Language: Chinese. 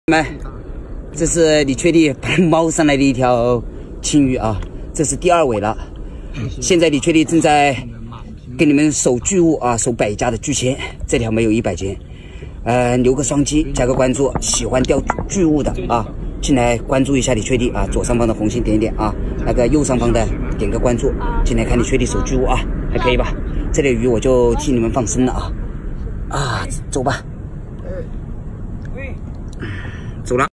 们，这是李确立猫上来的一条青鱼啊，这是第2尾了。现在李确立正在给你们守巨物啊，守100加的巨钳，这条没有100斤。留个双击，加个关注，喜欢钓巨物的啊，进来关注一下李确立啊，左上方的红心点一点啊，那个右上方的点个关注，进来看李确立守巨物啊，还可以吧？这类鱼我就替你们放生了啊，走吧。